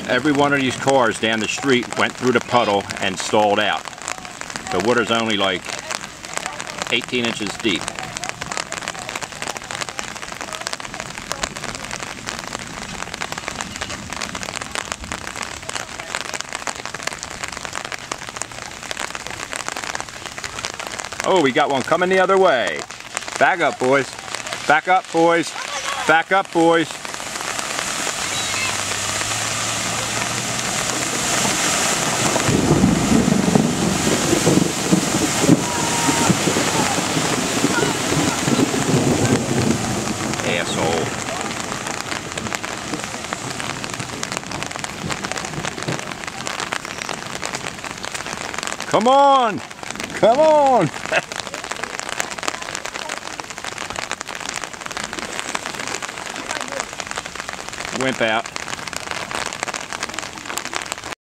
every one of these cars down the street went through the puddle and stalled out. The water's only like 18 inches deep. Oh, we got one coming the other way. Back up, boys. Back up, boys. Back up, boys. Asshole. Come on! Come on! Wimp out.